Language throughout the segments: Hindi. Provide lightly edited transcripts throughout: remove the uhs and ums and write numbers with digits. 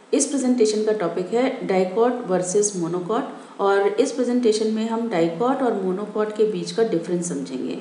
इस प्रेजेंटेशन का टॉपिक है डाइकॉट वर्सेस मोनोकॉट और इस प्रेजेंटेशन में हम डाइकॉट और मोनोकॉट के बीच का डिफरेंस समझेंगे।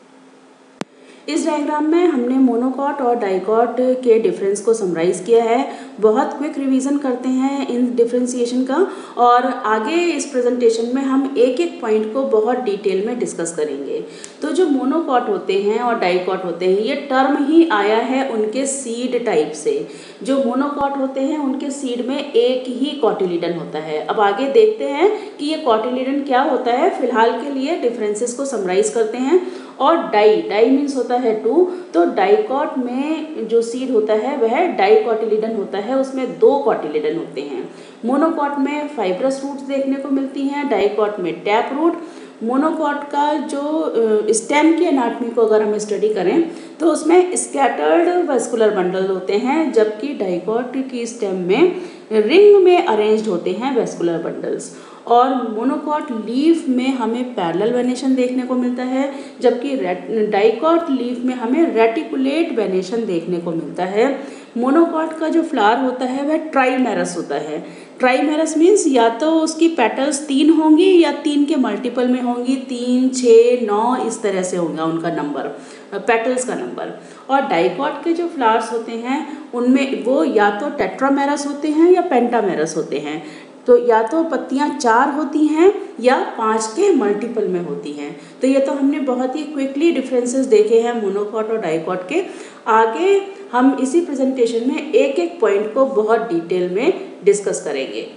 इस डायग्राम में हमने मोनोकॉट और डाइकॉट के डिफरेंस को समराइज़ किया है। बहुत क्विक रिवीजन करते हैं इन डिफरेंशिएशन का और आगे इस प्रेजेंटेशन में हम एक एक पॉइंट को बहुत डिटेल में डिस्कस करेंगे। तो जो मोनोकॉट होते हैं और डाइकॉट होते हैं ये टर्म ही आया है उनके सीड टाइप से। जो मोनोकॉट होते हैं उनके सीड में एक ही कॉटिलिडन होता है। अब आगे देखते हैं कि ये कॉटिलिडन क्या होता है। फिलहाल के लिए डिफरेंसेस को समराइज करते हैं। और डाई मीन्स होता है टू, तो डाइकॉट में जो सीड होता है वह डाइकॉटिलिडन होता है, उसमें दो कॉटिलिडन होते हैं। मोनोकॉट में फाइब्रस रूट्स देखने को मिलती हैं, डाइकॉट में टैप रूट। मोनोकॉट का जो स्टेम की एनाटमी को अगर हम स्टडी करें तो उसमें स्कैटर्ड वेस्कुलर बंडल होते हैं, जबकि डाइकॉट की स्टेम में रिंग में अरेंज्ड होते हैं वेस्कुलर बंडल्स। और मोनोकॉट लीफ में हमें पैरेलल वेनेशन देखने को मिलता है, जबकि डाइकॉट लीफ में हमें रेटिकुलेट वेनेशन देखने को मिलता है। मोनोकॉट का जो फ्लावर होता है वह ट्राइमेरस होता है। ट्राइमेरस मीन्स या तो उसकी पेटल्स 3 होंगी या 3 के मल्टीपल में होंगी, 3, 6, 9 इस तरह से होगा उनका नंबर, पेटल्स का नंबर। और डाइकॉट के जो फ्लावर्स होते हैं उनमें वो या तो टेट्रामेरस होते हैं या पेंटामेरस होते हैं। तो या तो पत्तियां 4 होती हैं या 5 के मल्टीपल में होती हैं। तो ये तो हमने बहुत ही क्विकली डिफरेंसेस देखे हैं मोनोकॉट और डाइकॉट के। आगे हम इसी प्रेजेंटेशन में एक एक पॉइंट को बहुत डिटेल में डिस्कस करेंगे।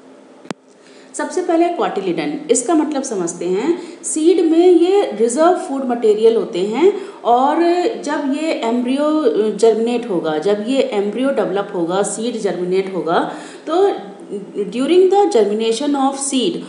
सबसे पहले कॉटिलिडन, इसका मतलब समझते हैं। सीड में ये रिजर्व फूड मटेरियल होते हैं और जब ये एम्ब्रियो जर्मिनेट होगा, जब ये एम्ब्रियो डेवलप होगा, सीड जर्मिनेट होगा, तो during the germination of seed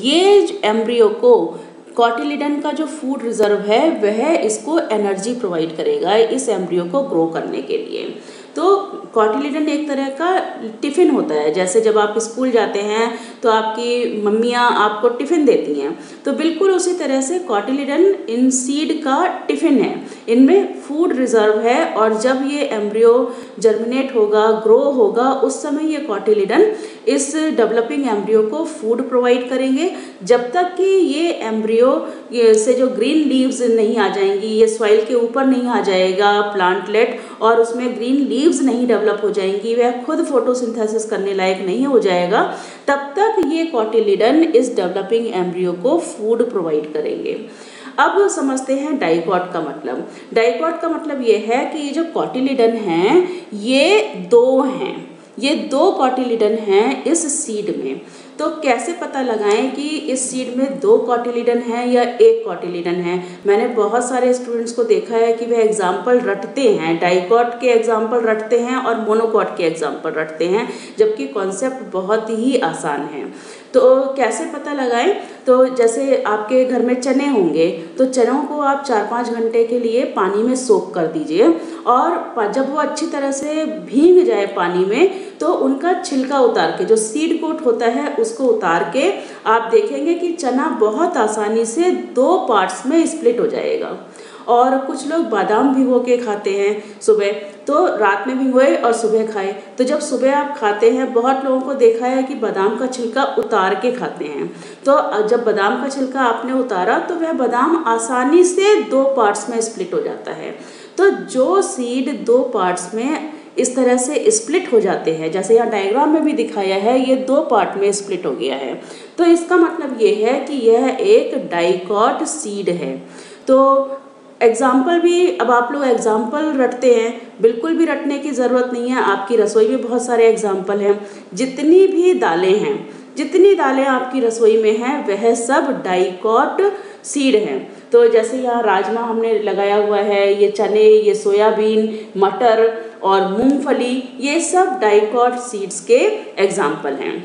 ये एम्ब्रियो को कॉटिलिडन का जो फूड रिजर्व है वह इसको एनर्जी प्रोवाइड करेगा इस एम्ब्रियो को ग्रो करने के लिए। तो कॉटिलिडन एक तरह का टिफ़िन होता है। जैसे जब आप स्कूल जाते हैं तो आपकी मम्मियाँ आपको टिफ़िन देती हैं, तो बिल्कुल उसी तरह से कॉटिलिडन इन सीड का टिफ़िन है। इनमें फूड रिजर्व है और जब ये एम्ब्रियो जर्मिनेट होगा, ग्रो होगा, उस समय ये कॉटिलिडन इस डेवलपिंग एम्ब्रियो को फूड प्रोवाइड करेंगे। जब तक कि ये एम्ब्रियो से जो ग्रीन लीव्स नहीं आ जाएंगी, ये सॉइल के ऊपर नहीं आ जाएगा प्लांटलेट और उसमें ग्रीन लीव्स नहीं डेवलप हो जाएंगी, वह खुद फोटोसिंथेसिस करने लायक नहीं हो जाएगा, तब तक ये कॉटिलिडन इस डेवलपिंग एम्ब्रियो को फूड प्रोवाइड करेंगे। अब समझते हैं डाइकॉट का मतलब। डाइकॉट का मतलब ये है कि ये जो कॉटिलिडन हैं ये दो हैं, ये दो कॉटिलिडन हैं इस सीड में। तो कैसे पता लगाएं कि इस सीड में दो कॉटिलिडन हैं या एक कॉटिलिडन है। मैंने बहुत सारे स्टूडेंट्स को देखा है कि वह एग्जाम्पल रटते हैं, डाइकॉट के एग्जाम्पल रटते हैं और मोनोकॉट के एग्जाम्पल रटते हैं, जबकि कॉन्सेप्ट बहुत ही आसान है। तो कैसे पता लगाएं? तो जैसे आपके घर में चने होंगे तो चनों को आप 4-5 घंटे के लिए पानी में सोक कर दीजिए और जब वो अच्छी तरह से भीग जाए पानी में तो उनका छिलका उतार के, जो सीड कोट होता है उसको उतार के आप देखेंगे कि चना बहुत आसानी से 2 पार्ट्स में स्प्लिट हो जाएगा। और कुछ लोग बादाम भिगो के खाते हैं सुबह, तो रात में भिगोए और सुबह खाए। तो जब सुबह आप खाते हैं, बहुत लोगों को देखा है कि बादाम का छिलका उतार के खाते हैं। तो जब बादाम का छिलका आपने उतारा तो वह बादाम आसानी से 2 पार्ट्स में स्प्लिट हो जाता है। तो जो सीड 2 पार्ट्स में इस तरह से स्प्लिट हो जाते हैं, जैसे यहाँ डायग्राम में भी दिखाया है, ये 2 पार्ट में स्प्लिट हो गया है, तो इसका मतलब ये है कि यह एक डाइकॉट सीड है। तो एग्जाम्पल भी, अब आप लोग एग्जाम्पल रटते हैं, बिल्कुल भी रटने की ज़रूरत नहीं है। आपकी रसोई में बहुत सारे एग्जाम्पल हैं। जितनी भी दालें हैं, जितनी दालें आपकी रसोई में हैं वह सब डाइकॉट सीड हैं। तो जैसे यहाँ राजमा हमने लगाया हुआ है, ये चने, ये सोयाबीन, मटर और मूंगफली, ये सब डाइकॉट सीड्स के एग्जाम्पल हैं।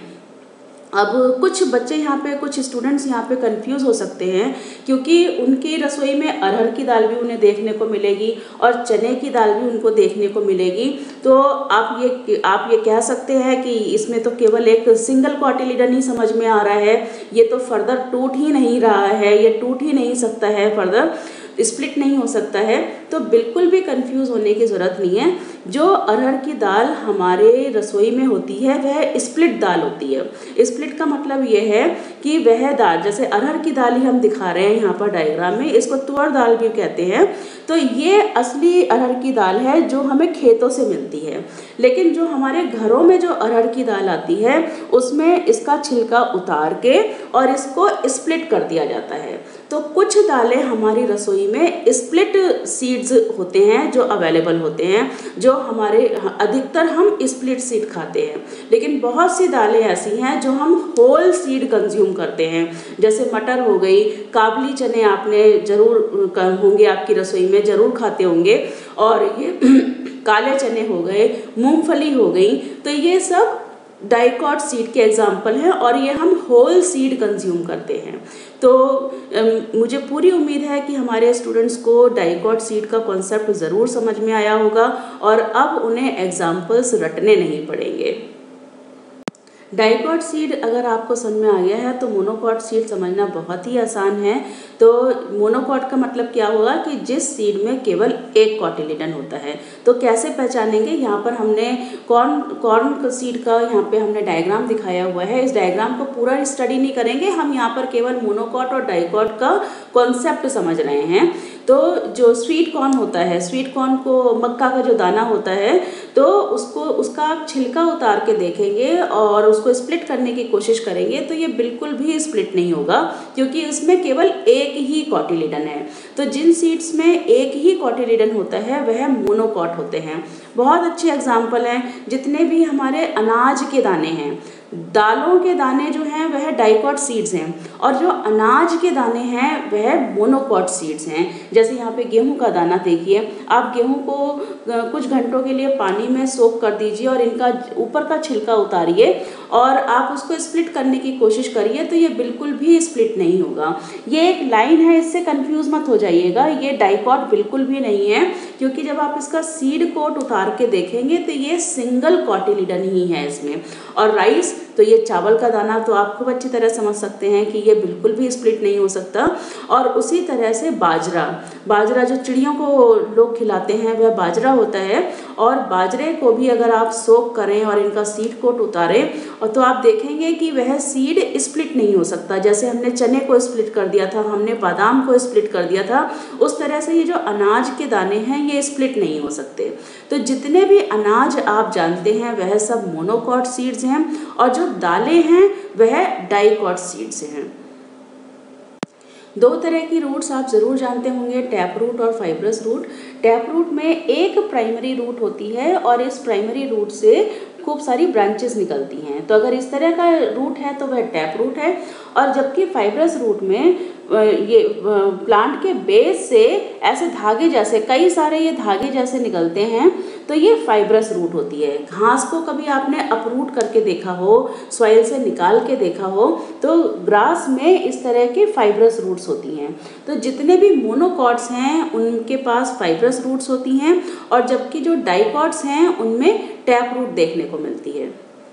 अब कुछ बच्चे यहाँ पे, कुछ स्टूडेंट्स यहाँ पे कंफ्यूज हो सकते हैं क्योंकि उनकी रसोई में अरहर की दाल भी उन्हें देखने को मिलेगी और चने की दाल भी उनको देखने को मिलेगी। तो आप ये कह सकते हैं कि इसमें तो केवल एक सिंगल कॉटिलिडन ही समझ में आ रहा है, ये तो फर्दर टूट ही नहीं रहा है, ये टूट ही नहीं सकता है फर्दर। स्प्लिट नहीं हो सकता है, तो बिल्कुल भी कंफ्यूज होने की ज़रूरत नहीं है। जो अरहर की दाल हमारे रसोई में होती है वह स्प्लिट दाल होती है। स्प्लिट का मतलब ये है कि वह दाल, जैसे अरहर की दाल ही हम दिखा रहे हैं यहाँ पर डायग्राम में, इसको तुअर दाल भी कहते हैं। तो ये असली अरहर की दाल है जो हमें खेतों से मिलती है। लेकिन जो हमारे घरों में जो अरहर की दाल आती है उसमें इसका छिलका उतार के और इसको स्प्लिट कर दिया जाता है। तो कुछ दालें हमारी रसोई में स्प्लिट सीड्स होते हैं जो अवेलेबल होते हैं, जो हमारे अधिकतर हम स्प्लिट सीड खाते हैं। लेकिन बहुत सी दालें ऐसी हैं जो हम होल सीड कंज्यूम करते हैं, जैसे मटर हो गई, काबली चने आपने जरूर होंगे, आपकी रसोई में जरूर खाते होंगे, और ये काले चने हो गए, मूंगफली हो गई। तो ये सब डाइकॉट सीड के एग्जाम्पल हैं और ये हम होल सीड कंज्यूम करते हैं। तो मुझे पूरी उम्मीद है कि हमारे स्टूडेंट्स को डाइकॉट सीड का कॉन्सेप्ट ज़रूर समझ में आया होगा और अब उन्हें एग्जाम्पल्स रटने नहीं पड़ेंगे। डाइकॉट सीड अगर आपको समझ में आ गया है तो मोनोकॉट सीड समझना बहुत ही आसान है। तो मोनोकॉट का मतलब क्या होगा कि जिस सीड में केवल एक कॉटिलिडन होता है। तो कैसे पहचानेंगे, यहाँ पर हमने कॉर्न सीड का यहाँ पे हमने डायग्राम दिखाया हुआ है। इस डायग्राम को पूरा स्टडी नहीं करेंगे, हम यहाँ पर केवल मोनोकॉट और डाइकॉट का कॉन्सेप्ट समझ रहे हैं। तो जो स्वीट कॉर्न होता है, स्वीट कॉर्न को मक्का का जो दाना होता है, तो उसका आप छिलका उतार के देखेंगे और उसको स्प्लिट करने की कोशिश करेंगे तो ये बिल्कुल भी स्प्लिट नहीं होगा, क्योंकि इसमें केवल एक ही कॉटिलिडन है। तो जिन सीड्स में एक ही कॉटिलिडन होता है वह मोनोकॉट होते हैं। बहुत अच्छे एग्जाम्पल हैं, जितने भी हमारे अनाज के दाने हैं, दालों के दाने जो हैं वह डाइकॉट सीड्स हैं, और जो अनाज के दाने हैं वह मोनोकॉट सीड्स हैं। जैसे यहाँ पे गेहूं का दाना देखिए, आप गेहूं को कुछ घंटों के लिए पानी में सोक कर दीजिए और इनका ऊपर का छिलका उतारिए और आप उसको स्प्लिट करने की कोशिश करिए, तो ये बिल्कुल भी स्प्लिट नहीं होगा। ये एक लाइन है, इससे कंफ्यूज मत हो जाइएगा, ये डाइकॉट बिल्कुल भी नहीं है, क्योंकि जब आप इसका सीड कोट उतार के देखेंगे तो ये सिंगल कॉटिलिडन ही है इसमें। और राइस, तो ये चावल का दाना, तो आप खूब अच्छी तरह समझ सकते हैं कि ये बिल्कुल भी स्प्लिट नहीं हो सकता। और उसी तरह से बाजरा जो चिड़ियों को लोग खिलाते हैं वह बाजरा होता है, और बाजरे को भी अगर आप सोक करें और इनका सीड कोट उतारें और तो आप देखेंगे कि वह सीड स्प्लिट नहीं हो सकता। जैसे हमने चने को स्प्लिट कर दिया था, हमने बादाम को स्प्लिट कर दिया था, उस तरह से ये जो अनाज के दाने हैं ये स्प्लिट नहीं हो सकते। तो जितने भी अनाज आप जानते हैं वह सब मोनोकॉट सीड्स हैं, और जो दालें हैं वह डाइकॉट सीड्स हैं। दो तरह की रूट्स आप ज़रूर जानते होंगे, टैप रूट और फाइब्रस रूट। टैप रूट में एक प्राइमरी रूट होती है और इस प्राइमरी रूट से खूब सारी ब्रांचेस निकलती हैं। तो अगर इस तरह का रूट है तो वह टैप रूट है, और जबकि फाइब्रस रूट में ये प्लांट के बेस से ऐसे धागे जैसे कई सारे ये धागे जैसे निकलते हैं, तो ये फाइब्रस रूट होती है। घास को कभी आपने अपरूट करके देखा हो, सॉइल से निकाल के देखा हो, तो ग्रास में इस तरह के फाइब्रस रूट्स होती हैं। तो जितने भी मोनोकॉट्स हैं उनके पास फाइब्रस रूट्स होती हैं, और जबकि जो डाइकॉट्स हैं उनमें टैप रूट देखने को मिलती है।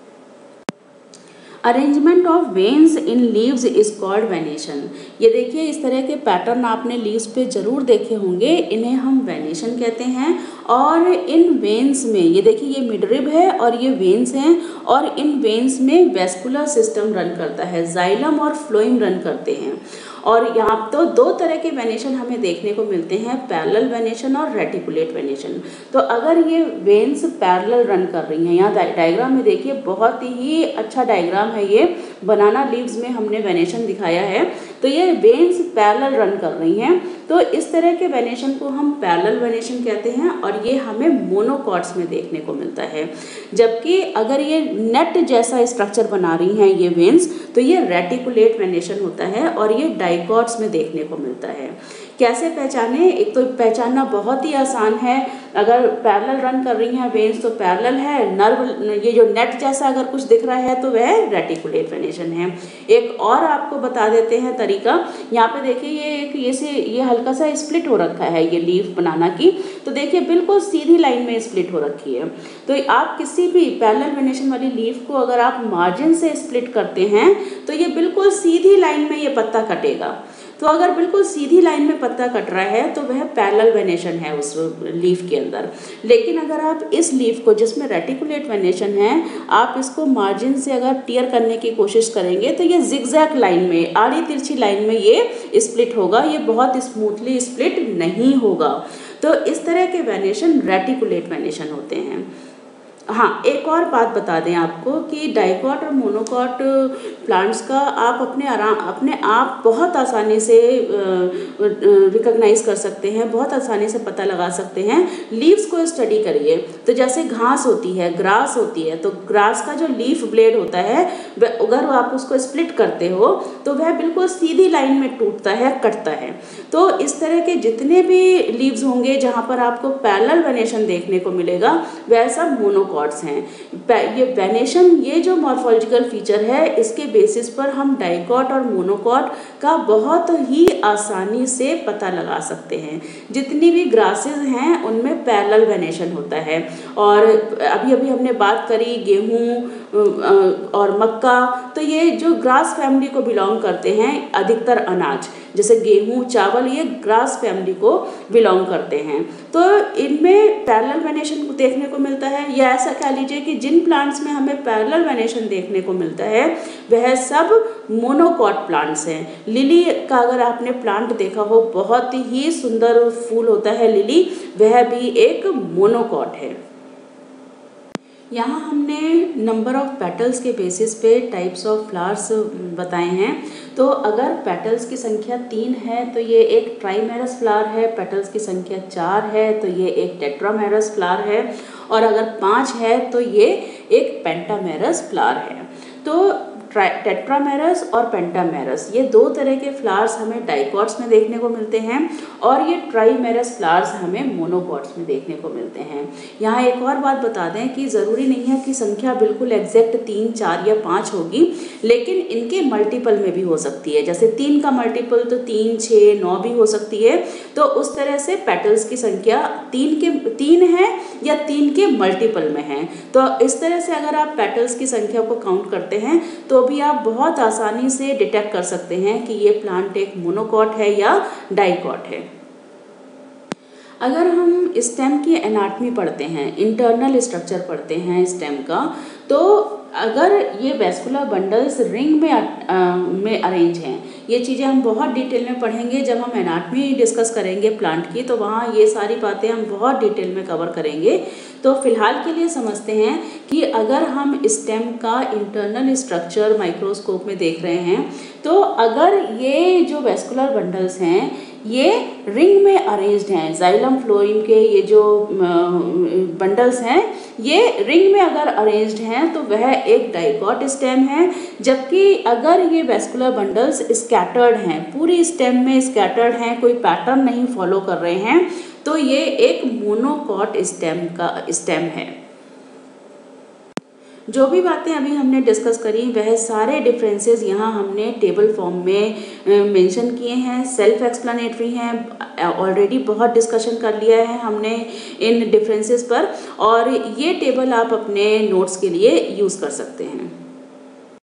Arrangement of veins in leaves is called venation. ये देखिए, इस तरह के पैटर्न आपने लीव्स पे जरूर देखे होंगे, इन्हें हम वेनेशन कहते हैं। और इन वेन्स में ये देखिए, ये मिडरिब है और ये वेन्स हैं, और इन वेन्स में वेस्कुलर सिस्टम रन करता है, जाइलम और फ्लोएम रन करते हैं। और यहाँ तो दो तरह के वेनेशन हमें देखने को मिलते हैं, पैरेलल वेनेशन और रेटिकुलेट वेनेशन। तो अगर ये वेन्स पैरेलल रन कर रही हैं, यहाँ डायग्राम में देखिए, बहुत ही अच्छा डायग्राम है ये, बनाना लीव्स में हमने वेनेशन दिखाया है। तो ये वेन्स पैरेलल रन कर रही हैं, तो इस तरह के वेनेशन को हम पैरेलल वेनेशन कहते हैं, और ये हमें मोनोकॉट्स में देखने को मिलता है। जबकि अगर ये नेट जैसा स्ट्रक्चर बना रही हैं ये वेन्स, तो ये रेटिकुलेट वेनेशन होता है, और ये डाइकॉट्स में देखने को मिलता है। कैसे पहचाने? एक तो पहचानना बहुत ही आसान है, अगर पैरेलल रन कर रही हैं वेन्स तो पैरेलल है, नर्व ये जो नेट जैसा अगर कुछ दिख रहा है तो वह रेटिकुलेट वेनेशन है। एक और आपको बता देते हैं तरीका, यहाँ पे देखिए, ये हल्का सा स्प्लिट हो रखा है ये लीफ बनाना की, तो देखिए बिल्कुल सीधी लाइन में स्प्लिट हो रखी है। तो आप किसी भी पैरेलल वेनेशन वाली लीफ को अगर आप मार्जिन से स्प्लिट करते हैं तो ये बिल्कुल सीधी लाइन में ये पत्ता कटेगा। तो अगर बिल्कुल सीधी लाइन में पत्ता कट रहा है तो वह पैरेलल वेनेशन है उस लीफ के अंदर। लेकिन अगर आप इस लीफ को, जिसमें रेटिकुलेट वेनेशन है, आप इसको मार्जिन से अगर टियर करने की कोशिश करेंगे तो ये जिगजैग लाइन में, आड़ी तिरछी लाइन में ये स्प्लिट होगा, ये बहुत स्मूथली स्प्लिट नहीं होगा। तो इस तरह के वेनेशन रेटिकुलेट वेनेशन होते हैं। हाँ, एक और बात बता दें आपको कि डाइकॉट और मोनोकॉट प्लांट्स का आप अपने आप बहुत आसानी से रिकॉग्नाइज कर सकते हैं, बहुत आसानी से पता लगा सकते हैं। लीव्स को स्टडी करिए तो जैसे घास होती है, ग्रास होती है, तो ग्रास का जो लीफ ब्लेड होता है अगर आप उसको स्प्लिट करते हो तो वह बिल्कुल सीधी लाइन में टूटता है, कटता है। तो इस तरह के जितने भी लीव्स होंगे जहाँ पर आपको पैरेलल वेनेशन देखने को मिलेगा वह सब मोनोकॉट्स हैं। ये वेनेशन, ये जो मॉर्फोलॉजिकल फीचर है, इसके बेसिस पर हम डाइकॉट और मोनोकॉट का बहुत ही आसानी से पता लगा सकते हैं। जितनी भी ग्रासेस हैं उनमें पैरेलल वेनेशन होता है। और अभी अभी हमने बात करी गेहूँ और मक्का, तो ये जो ग्रास फैमिली को बिलोंग करते हैं, अधिकतर अनाज जैसे गेहूँ, चावल, ये ग्रास फैमिली को बिलोंग करते हैं। तो इनमें पैरेलल वेनेशन देखने को मिलता है, या ऐसा कह लीजिए कि जिन प्लांट्स में हमें पैरेलल वेनेशन देखने को मिलता है वह सब मोनोकॉट प्लांट्स हैं। लिली का अगर आपने प्लांट देखा हो, बहुत ही सुंदर फूल होता है लिली, वह भी एक मोनोकॉट है। यहाँ हमने नंबर ऑफ पेटल्स के बेसिस पे टाइप्स ऑफ फ्लावर्स बताए हैं। तो अगर पेटल्स की संख्या 3 है तो ये एक ट्राइमेरस फ्लावर है, पेटल्स की संख्या 4 है तो ये एक टेट्रामेरस फ्लावर है, और अगर 5 है तो ये एक पेंटामेरस फ्लावर है। तो टेट्रामेरस और पेंटामेरस, ये दो तरह के फ्लावर्स हमें डाइकॉट्स में देखने को मिलते हैं, और ये ट्राइमेरस फ्लावर्स हमें मोनोकॉट्स में देखने को मिलते हैं। यहाँ एक और बात बता दें कि ज़रूरी नहीं है कि संख्या बिल्कुल एग्जैक्ट 3, 4 या 5 होगी, लेकिन इनके मल्टीपल में भी हो सकती है। जैसे 3 का मल्टीपल तो 3, 6, 9 भी हो सकती है। तो उस तरह से पेटल्स की संख्या 3 है या 3 के मल्टीपल में है। तो इस तरह से अगर आप पेटल्स की संख्या को काउंट करते हैं तो भी आप बहुत आसानी से डिटेक्ट कर सकते हैं कि ये प्लांट एक मोनोकॉट है या डाइकॉट है। अगर हम स्टेम की एनाटमी पढ़ते हैं, इंटरनल स्ट्रक्चर पढ़ते हैं स्टेम का, तो अगर ये वेस्कुलर बंडल्स रिंग में अरेंज हैं, ये चीज़ें हम बहुत डिटेल में पढ़ेंगे जब हम एनाटमी डिस्कस करेंगे प्लांट की, तो वहाँ ये सारी बातें हम बहुत डिटेल में कवर करेंगे। तो फिलहाल के लिए समझते हैं कि अगर हम स्टेम का इंटरनल स्ट्रक्चर माइक्रोस्कोप में देख रहे हैं, तो अगर ये जो वेस्कुलर बंडल्स हैं ये रिंग में अरेंज्ड हैं, जाइलम फ्लोएम के ये जो बंडल्स हैं ये रिंग में अगर अरेंज्ड हैं तो वह एक डाइकॉट स्टेम है। जबकि अगर ये वेस्कुलर बंडल्स स्कैटर्ड हैं, पूरी स्टेम में स्कैटर्ड हैं, कोई पैटर्न नहीं फॉलो कर रहे हैं, तो ये एक मोनोकॉट स्टेम है। जो भी बातें अभी हमने डिस्कस करी वह सारे डिफरेंसेस यहाँ हमने टेबल फॉर्म में मेंशन किए हैं, सेल्फ एक्सप्लेनेटरी हैं, ऑलरेडी बहुत डिस्कशन कर लिया है हमने इन डिफरेंसेस पर, और ये टेबल आप अपने नोट्स के लिए यूज़ कर सकते हैं।